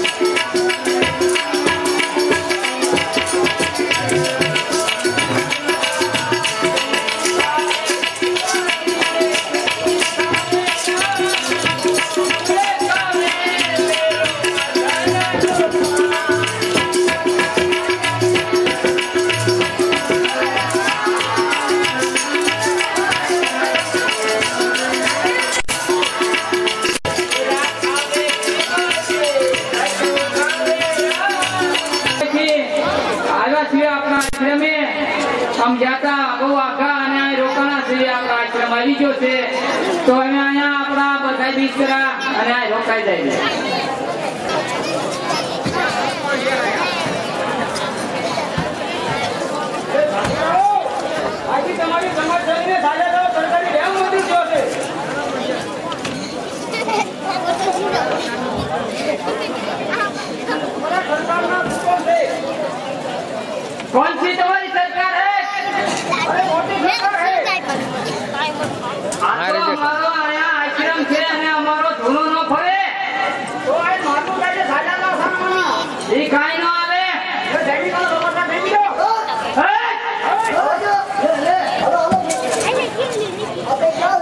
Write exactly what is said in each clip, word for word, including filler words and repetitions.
तो अपना बधाई बीज करा रोकाई जाए कौन सी तुम्हारी सरकार है? अरे मोदी सरकार है। हमारो आया आश्रम से हमारो धूलो न फरे तो आई मारनु काजे साजा ना सामना ई काई न आवे ये देवी का रोटा देवी दो ए ले ले हेलो अबे क्या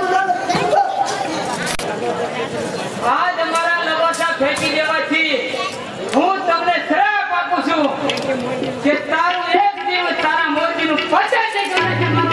आज हमारा लबोसा फेंकी देवाથી હું તમને શ્રાપ આપું છું કે તારું એક દિવસ તારા મોરબીનું પચાસ ટકા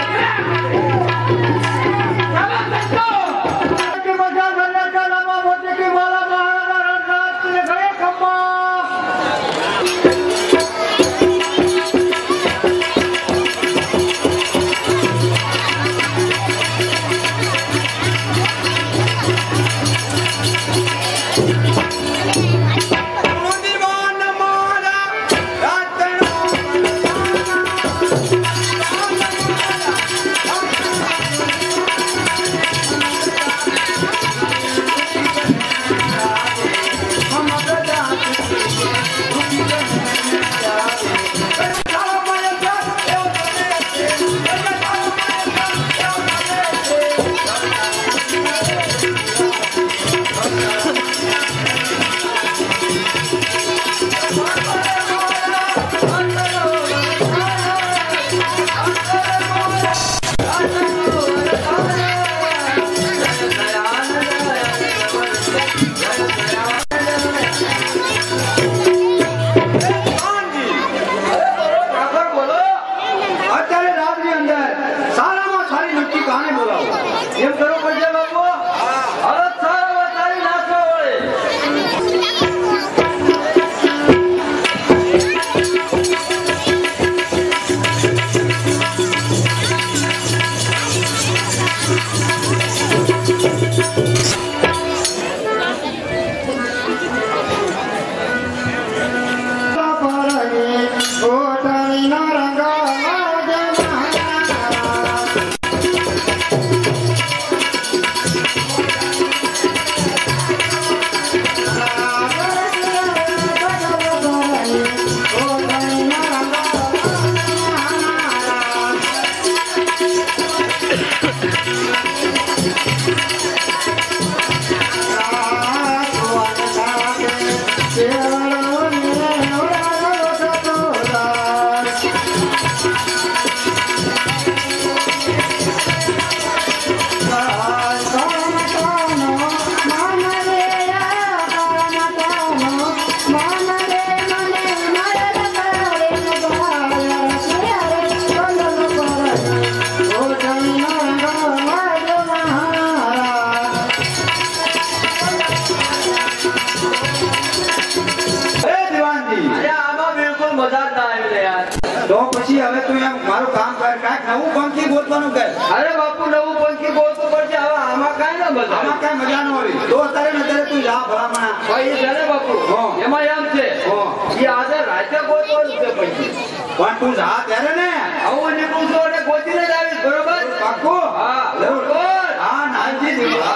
अरे बापू नवू पंखी गोतू पड़े आमा काय ना मजा आमा काय मजा न होई तो अतारे न तेरे तू जा भलामणा भाई जाने बापू एमा एम छे ये आज राते गोतवा छे पंखी पण तू जा त्यारे ने आવો નીકળું છો અને ગોતીને જ આવીશ બરોબર પાક્કો હા બરોબર હા નાજી દી હા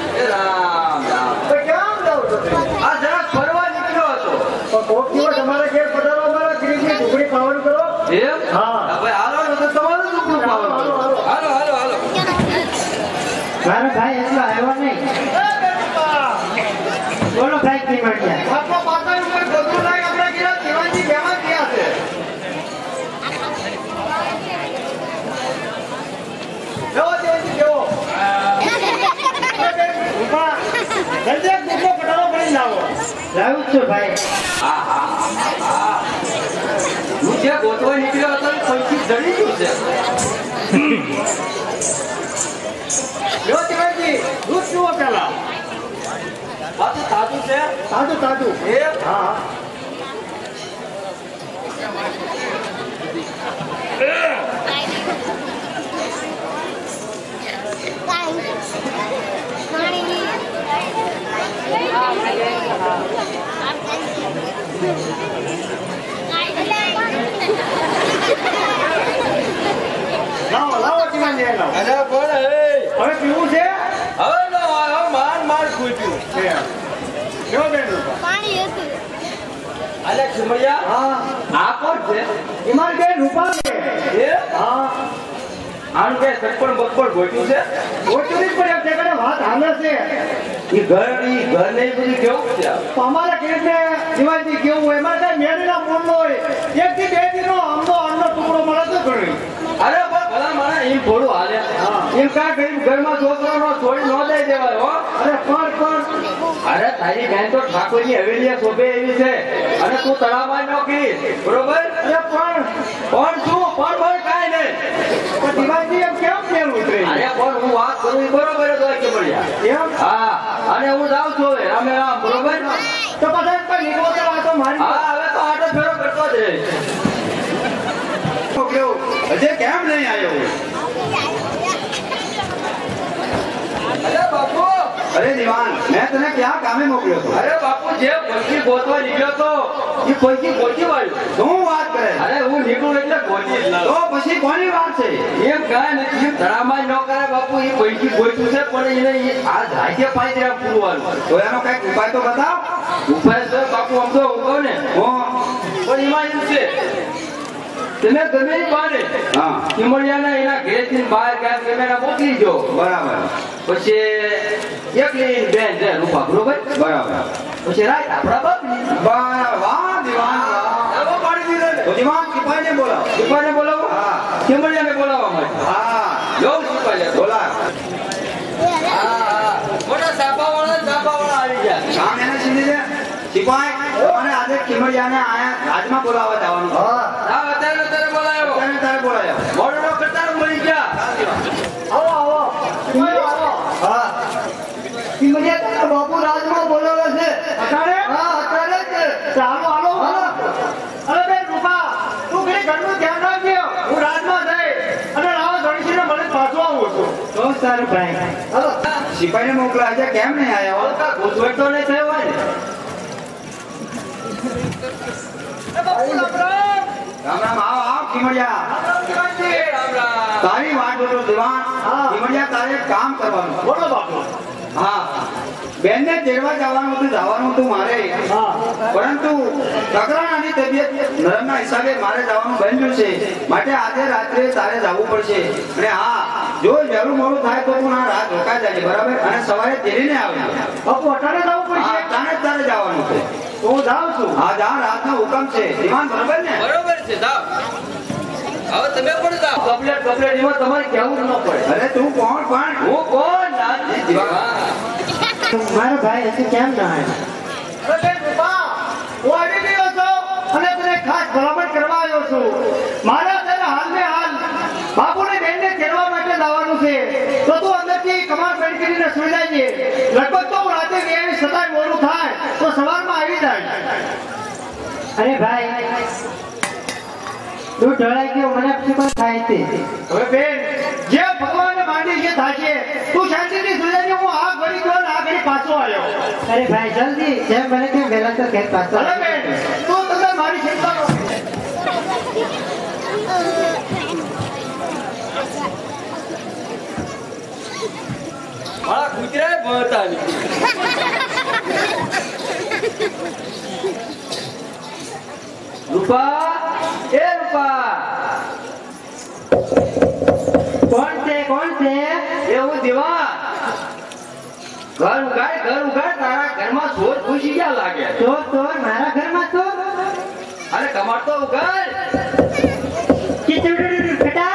कोक दिवस हमारे એમ હા હવે હાલો ને તો તમારું દુખનું પાવર હાલો હાલો હાલો મારો ભાઈ એટલો આવ્યો નહીં બોલો ભાઈ કી મળ્યા આપનો પાતા ઉપર ગોતું લાગ આપણે ગિરા દેવાજી બેમાં ગયા છે જો દેવાજી જો ઉભા જલ્દી એક ગુસ્સો પટાવો કરી લાવો લાવું છું ભાઈ હા હા હા હું જે ગોતવા નીકળ્યો હતો ને પૈકી જડી ગયું છે જો દેવાજી દૂધ જુઓ પેલા પાછું તાજું છે તાજું તાજું એ હા લાવો લાવો જીવન લઈ લાવો અરે બોલ હે હવે પીવું છે હવે નો હવે માર માર ખૂટ્યું કેવો બેન રૂપા પાણી હતું અલે ખમડિયા હા આ કોણ છે ઈમાન બેન રૂપા છે એ હા આનું કે સટપણ બકપણ ગોટ્યું છે ઓચોરી પર એક જગ્યાએ વાત હાલે છે ઈ ઘર ઈ ઘર ને ઈ બધું કેવું છે તો અમારા કેસને જીવાજી કેવું હોય એમાં કઈ મેળીના મૂળનો હોય એક થી બે દિનનો આમનો અન્નનો ટુકડો મળે તો ઘણી અરે પણ ભલા માણા એમ થોડું હાલે હા. એમ કાંઈ ગરીબ ઘરમાં છોકરાનો છોડી ન દઈ દેવાય હો અરે પણ પણ અરે તારી બેન તો ઠાકોરની હવેલીએ શોભે એવી છે અને તું તળાવમાં નોકરી બરોબર અરે પણ પણ શું પણ પણ કાંઈ નહીં તો જીવાજી એમ કેમ મેળ ઉતરે અરે પણ હું વાત કરું ઈ બરોબર જ હોય કે મળ્યા એમ હા અને હું જાઉં છું હવે રામે રામ બરોબર તો બધા કઈ નીકળો તો વાતો મારી હા હવે તો આટો ફેરો કરતો જ રહે કેવું હજે કેમ નહીં આવ્યો અરે બાપુ અરે દિવાન મેં તને ક્યાં કામે મોકલ્યો હતો અરે બાપુ જે પૈકી ગોતવા નીકળ્યો તો એ પૈકી ગોતી વાળ્યું શું વાત કરે અરે હું નીકળું એટલે ગોતી જ લાવું. તો પછી કોની વાત છે એમ કાંઈ નથી એમ ધડામાં ન કરે બાપુ એ પૈકી ગોત્યું છે પણ એને ઈ આ ધાકે પાઈ દેવા પૂરવાનું તો એનો કઈક ઉપાય તો બતાવ ઉપાય છે બાપુ આમ તો હું કહું ને હો પણ એમાં એમ છે તમે ગમે એ બાને હા કિમડિયાના એના ઘરેથી બહાર ક્યાંક ગમે એના મોકલી જો બરાબર પછી એકલી બેન છે રૂપા બરોબર બરાબર પછી રાત આપણા બાપની બરાબર વાહ દિવાન વાહ એવો પાડી દીધો ને તો દિવાન સિપાહીને બોલાવો રૂપાને બોલાવો હા કિમડિયાને બોલાવવા માટે હા લો રૂપા બોલા હા હા મોટા સાપાવાળા સાપાવાળા આવી ગયા કામ એને સીધી છે સિપાહી અને આજે કિમડિયાને આયા રાજમાં બોલાવવા જવાનું હા હા અત્યારે અત્યારે બોલાયો તને તારે બોલાયો મોડો કરતા મળી ગયા આવો આવો આવો હા કિમડિયા તારા બાપુ રાજમાં બોલાવે છે અત્યારે હા અત્યારે જ ચાલો હાલો અરે બેન રૂપા તું ઘરે ઘરનું ધ્યાન રાખજે હું રાજમાં જઈ અને રાવ ગણેશને મને પાછો આવું છું તો સારું ભાઈ હાલો સિપાહીને મોકલા છે કેમ નહીં આયા હો ઘૂસવેટ તો નહીં થયો હોય ને રામ રામ આવ આવ કિમડિયા રામ રામ તારી વાત બોલો દિવાન કિમડિયા તારે એક કામ કરવાનું બોલો બાપુ હા બેનને તેડવા જવાનું હતું જવાનું હતું મારે પરંતુ તકરાણાની તબિયત નરમના હિસાબે મારે જવાનું બન્યું છે માટે આજે રાત્રે તારે જવું પડશે અને હા જો વહેલું મોડું થાય તો તું આ રાત રોકાઈ જાય બરાબર અને સવારે તેડીને આવજો બાપુ અટાણે જવું પડશે અટાણે જ તારે જવાનું છે તો હું જાઉં છું હા જા રાતનો હુકમ છે દિવાન બરાબર ને બરોબર છે જાઓ હવે તમે પણ જાઓ કપલેટ કપલેટ એમાં તમારે કહેવું જ ન પડે અરે તું કોણ પણ હું કોણ નાનજી દીવા મારો ભાઈ હશે કેમ ના આવ્યો અરે રૂપા હું આવી ગયો છું અને તને ખાસ ભલામણ કરવા આવ્યો છું મારા તને હાલ ને હાલ બાપુને બેનને તેડવા માટે જવાનું છે તો તું અંદરથી કમાન પેડ કરીને સુઈ જાય લગભગ તો હું રાતે ગયા છતાંય મોડું થાય તો સવારમાં આવી જાય અરે ભાઈ તું ઢળાઈ ગયો મને પછી પણ થાય છે હવે બેન જે ભગવાનને માંડી જે થાશે તું શાંતિથી સુઈ જાય હું આ ઘડી ગયો આ ઘડી પાછો આવ્યો અરે ભાઈ જલ્દી જેમ બને તેમ વહેલા તો ઘેર પાછો અરે બેન તું તમે મારી ચિંતા ન મારા કૂતરાએ ભણતા નહીં રૂપા એ રૂપા કોણ છે કોણ છે એવું દીવા ઘર ઉગાડ ઘર ઉગાડ તારા ઘરમાં ચોર ઘૂસી ગયા લાગે તો તો મારા ઘરમાં તો અરે કમાડ તો ઉગાડ ચીચુડુડુ ખટા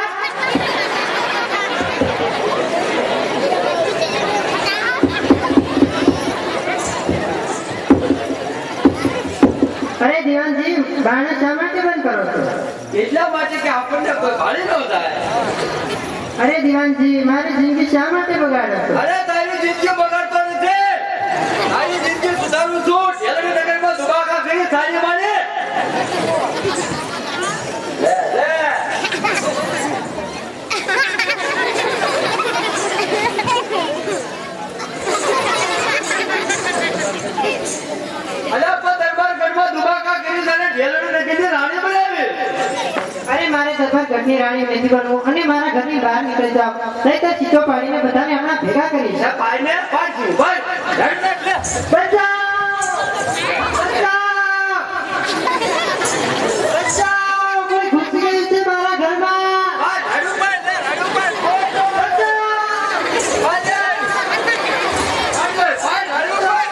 અરે દીવાનજી બારણા શા માટે બંધ કરો છો એટલા માટે કે આપણને કોઈ ભાળી ન જાય અરે દીવાનજી મારી જિંદગી શા માટે બગાડો છો અરે તારી જિંદગી બગાડતો નથી તારી જિંદગી સુધારું છું ઢેલડી નગરમાં દુબાકા કરી થાળી માને લે લે અલ્યા પણ દરબાર ગઢમાં દુબાકા કરી અને ઢેલડી નગરની રાણી બનાવી અરે મારે દરબાર ઘરની રાણી નથી બનવું અને મારા ઘરની બહાર નીકળી જાવ નહીં તો ચીચો પાડીને બધાને હમણાં ભેગા કરીશ લે પાઈને પાડ્યું ભાઈ ઢેડ લે બચાવ બચાવ બચાવ કોઈ ઘૂસી ગયું છે મારા ઘરમાં આ ઢાડુ પાડ લે ઢાડુ પાડ બચાવ પાડ લે પાડ લે પાડ ઢાડુ પાડ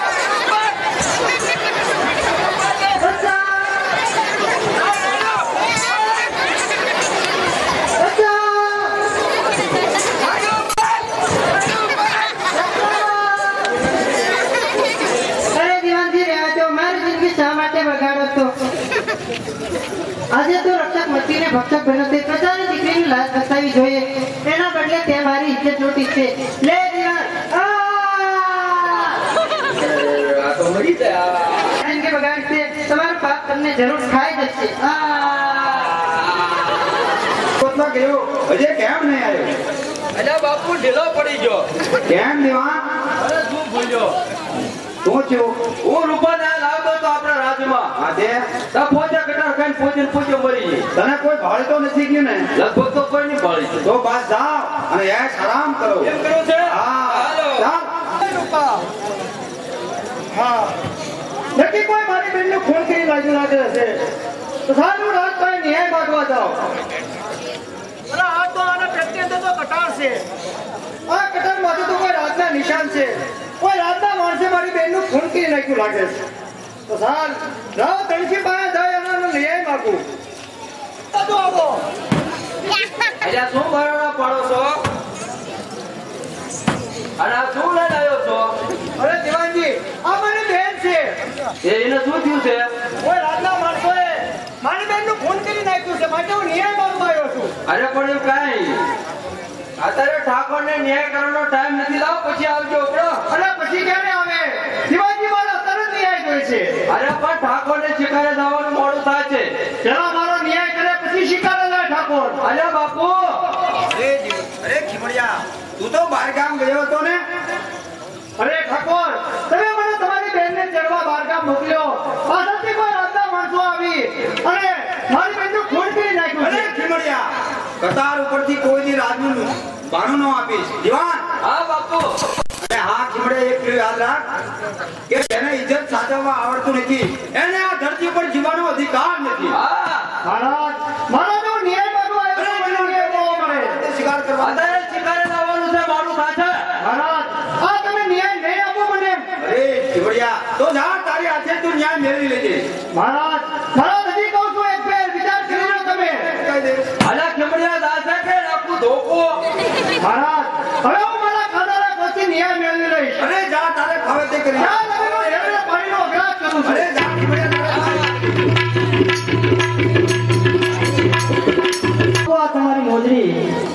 આજે તો રક્ષક મતીને ભક્ષક બન્યો તે પ્રજાની દીકરીની લાજ બતાવી જોઈએ એના બદલે તે મારી ઇજ્જત લૂંટી છે લે દીવાન આ તો મરી ગયા જિંદગી બગાડશે તમારો બાપ તમને જરૂર ખાઈ જશે કોતનો ગયો અજે કેમ નહીં આવ્યો અલ્યા બાપુ ઢીલો પડી ગયો કેમ દીવાન અરે શું ભૂલ્યો શું થયું હું રૂપાને લાવતો તો આપણા રાજ્યમાં હા તે તા પોચા કટાર ખાઈને પોચે પોચે મરી ગઈ તને કોઈ ભાળતો નથી ગયું ને લગભગ તો કોઈ નહીં ભાળી તો બસ જાઓ અને એશ આરામ કરો એમ કરો છે હા હાલો ચાલ હા નક્કી કોઈ મારી બેનને ખૂન કરી બાજુ લાગે હશે તો સારું રાત કોઈ ન્યાય માંગવા જાઓ અરે આ તો આના પેટની અંદર તો કટાર છે આ કટાર માંથી તો કોઈ રાતના નિશાન છે કોઈ રાતના માણસે મારી બેનનું ખૂન કરી નાખ્યું લાગે છે તો સાલ રાવ તણસી પાસે જાય અને આનો ન્યાય માંગુ તો આવો અલ્યા શું ભરાડા પાડો છો અને આ શું લઈને આવ્યો છો અરે દીવાનજી આ મારી બેન છે એ એને શું થયું છે કોઈ રાતના માણસોએ મારી બેનનું ખૂન કરી નાખ્યું છે માટે હું ન્યાય માંગવા આવ્યો છું અરે પણ એવું કાંઈ અત્યારે ઠાકોરને ન્યાય કરવાનો ટાઈમ નથી લાવ પછી આવજો બરો અરે પછી ક્યારે આવે શિવાજી મારો તરત ન્યાય જોઈ છે અરે પણ ઠાકોરને શિકારે જવાનું મોડું થાય છે પેલા મારો ન્યાય કરે પછી શિકારે જાય ઠાકોર અલ્યા બાપુ અરે જીવ- અરે ખીમડિયા તું તો બહાર ગામ ગયો હતો ને અરે ઠાકોર તમે મને તમારી બેનને ચડવા બારગામ મોકલ્યો પાછળથી કોઈ રાતના માણસો આવી અને મારી બેનનું ખૂન કરી નાખ્યું અરે છે ખીમડિયા કતાર ઉપરથી કોઈ દી રાજનું બાનું ન આપીશ દીવાન હા બાપુ અને હા ખીમડિયા એક પેલું યાદ રાખ કે તેને ઇજ્જત સાચવવા આવડતું નથી એને આ ધરતી પર જીવવાનો અધિકાર નથી હા મહારાજ મારો જો ન્યાય માંગવા આવ્યો છું, મને ન્યાય મળવો મળે શિકાર કરવા અત્યારે શિકારે જવાનું છે મોડું થાય છે મહારાજ આ તમે ન્યાય નહીં આપો મને અરે ખીમડિયા તો જા તારી હાથે તું ન્યાય મેળવી લેજે મહારાજ મહારાજ હજી કહું છું એક ફેર વિચાર કરી લો તમે કહી દે અલ્યા ખેમડિયા દાસે કે રાખું ધોકો મહારાજ હવે હું મારા ખાનારા પછી ન્યાય મેળવી લઈશ અરે જા તારે ફાવે તે કરી આ લગ્નનો હેરડે પાણીનો અભ્યાસ કરું છું. અરે જા ખીમડિયા તારે આ તમારી મોજડી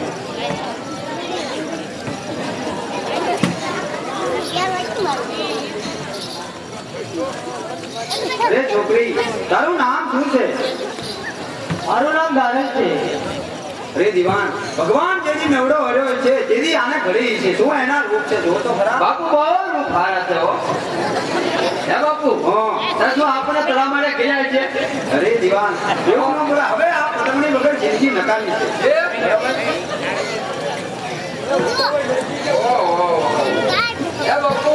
અરે છોકરી તારું નામ શું છે મારું નામ દારક છે અરે દીવાન ભગવાન જેની મેવડો હર્યો છે જેની આને ઘડી છે શું એના રૂપ છે જો તો ખરા બાપુ બહુ રૂપ હારા છે હો હે બાપુ હા તારે શું આપણે પેલા માટે ગયા છે અરે દીવાન એવું ન બોલે હવે આ પતંગની વગર જિંદગી નકામી છે એ બરાબર. ઓહો. હે બાપુ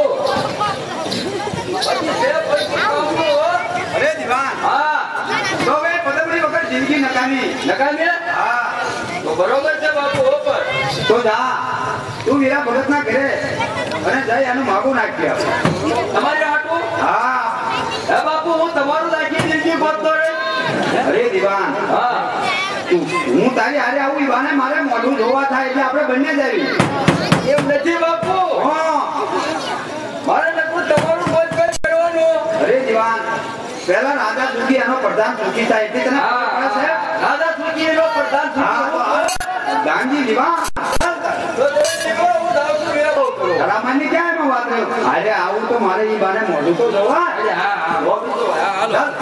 પછી બે પૈસા કામનું હો. અરે દીવાન હા તો હવે પતંગની વગર જિંદગી નકામી નકામી હા તો બરોબર છે બાપુ ઉપર તો જા તું વીરા ભગત ના ઘરે અને જઈ આનું માગું નાખી આપ તમારે આટલું હા હે બાપુ હું તમારું રાખી જિંદગી ગોતતો રે અરે દિવાન હા તું હું તારી હારે આવું ઈવાને મારે મોઢું જોવા થાય એટલે આપણે બંને જઈએ એમ નથી બાપુ હા મારે નકરું તમારું કોઈ કઈ કરવાનું અરે દિવાન પહેલા રાજા સુખી એનો પ્રધાન સુખી થાય એટલે તને ખબર પડે છે? દાદા સુખી એનો પ્રધાન હા, તો આ ગાંધી દિવાન તો તે દીકરો હું જાઉં છું એ બહુ કરું રામાની ક્યાં એમાં વાત રહ્યો અરે આવું તો મારે ઈ બાને મોઢું તો જોવા અરે હા હા બાપુ તો હા હાલો ચાલ.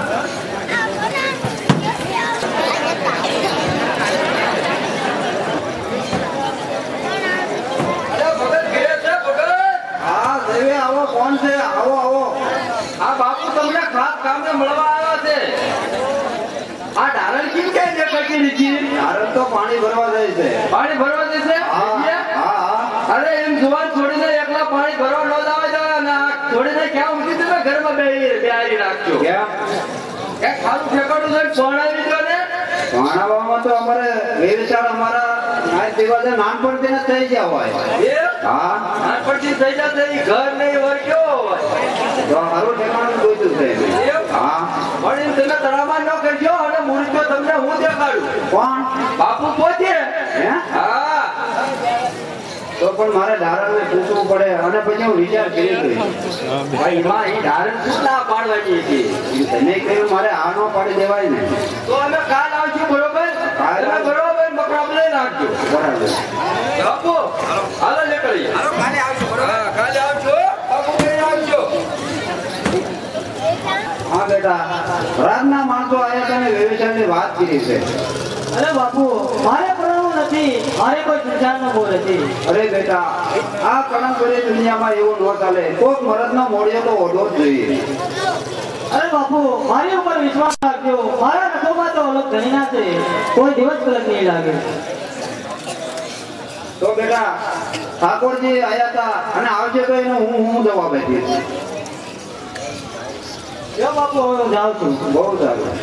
અરે ભગત ઘેર છે ભગત હા દેવી આવો કોણ છે આવો આવો આ બાપુ તમને ખાસ કામને મળવા આવ્યા છે આ ડારણ કેમ કે જે કરતી નથી તારે તો પાણી ભરવા જાય છે પાણી ભરવા દેશે હા હા હા અરે એમ જુવાન છોડીને એકલા પાણી ભરવા ન દાવે જવા ના છોડીને ક્યાં મૂકી તમે ઘરમાં બેહી બેહારી રાખજો કેમ કે ખાલું ઠેકાણું છે સોણાવી દો ને ભાણાવામાં તો અમારે વેરશાળ અમારા આ દિવાલે નાનપણથી ને થઈ ગયા હોય એ હા નાનપણથી થઈ જશે ઈ ઘર નહીં વર કેવો હોય તો મારું ઠેકાણું જોઈતું છે એમ? હા પણ એમ તમે તળાવમાં ન કરજો અને મૂર્તિઓ તમને હું દેખાડું કોણ બાપુ પોતે હે હા તો પણ મારે ધારાને પૂછવું પડે અને પછી હું વિચાર કરી દઉં ભાઈ માં ઈ ધારણ શું ના પાડવાની હતી તને કહ્યું મારે આ નો પાડી દેવાય ને તો અમે કાલ આવશું બરોબર કાલ તમે બરોબર બકરામ લઈ નાખજો બરાબર બાપુ હાલો નીકળી કાલે આવશું હા કાલે આવજો બાપુ કઈ આવજો હા બેટા રાતના માણસો આયા તને વ્યવસાયની વાત કરી છે અરે બાપુ મારે પરણવું નથી મારે કોઈ સંસારનો મોહ નથી અરે બેટા આ કણકભરી દુનિયામાં એવું ન ચાલે કોક મરદનો મોઢિયો તો ઓઢવો જ જોઈએ અરે બાપુ મારી ઉપર વિશ્વાસ રાખજો મારા નખોમાં તો અલગ ધણીના છે કોઈ દિવસ કલક નહીં લાગે તો બેટા ઠાકોરજી આયા હતા અને આવશે તો એનો હું હું જવાબ આપીશ જો બાપુ હવે હું જાઉં છું બહુ સારું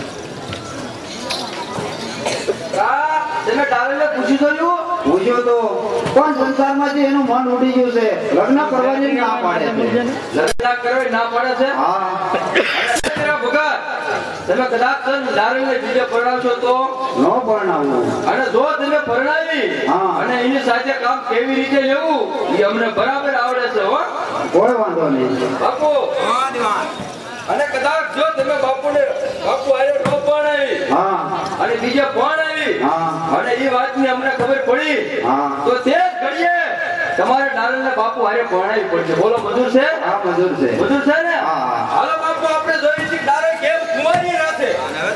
હા તમે ડાળને પૂછી જોયું પૂછ્યો તો પણ સંસારમાંથી એનું મન ઉડી ગયું છે લગ્ન કરવાની ના પાડે છે લગ્ન કરવી ના પડે છે હા અરે ભગત તમે કદાચ ડાળને બીજે પરણાવશો તો ન પરણાવવું અને જો તમે પરણાવી હા. અને એની સાથે કામ કેવી રીતે લેવું એ અમને બરાબર આવડે છે હો કોઈ વાંધો નહીં બાપુ અને કદાચ જો તમે બાપુને બાપુ આરે નો પરણાવી હા અને બીજે ફોન આવી હા. અને એ વાતની અમને ખબર પડી હા. તો તે જ ઘડીએ તમારે ડાલને બાપુ હારે પરણાવી પડશે બોલો મજૂર છે આ મજૂર છે મજૂર છે ને હા. હાલો બાપુ આપણે જોઈએ છીએ ડાલે કેમ કુમારી રાખે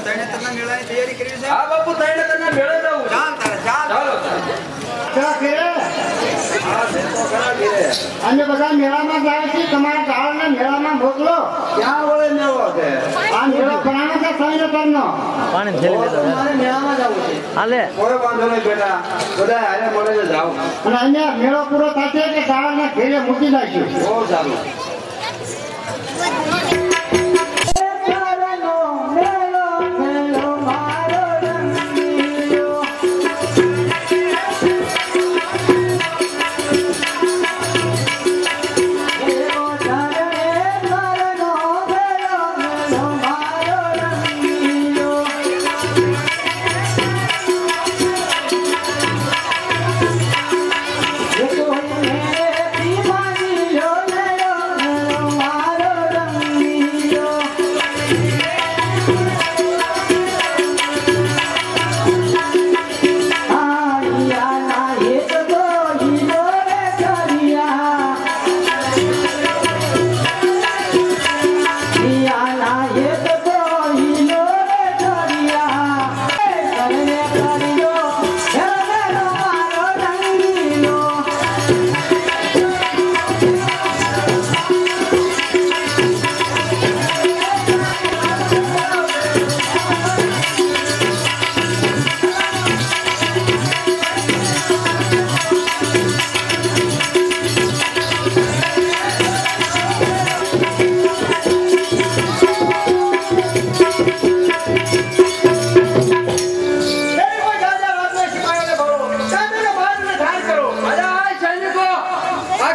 હા બાપુ તઈને તને મેળે જવું ચાલો ચા ફેરે હા, છે તો ખરા ઘેરે. અને બધા મેળામાં જાય છે તમારા ટાળને મેળામાં મોકલો ક્યાં વળે મેળો છે આ મેળો ભરાણો છે સૈન્ય કરનો મારે મેળામાં જવું છે કોઈ વાંધો નહીં બેટા બધા હારે મળે છે જાઓ અને અહીંયા મેળો પૂરો થશે કે ટાળને ઘેરે મૂકી દઈશું બહુ સારું મારો રંગ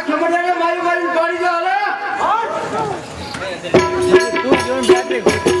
ખમડાને મારી મારી પાડી દો હાલે તું જોઈને બેટરી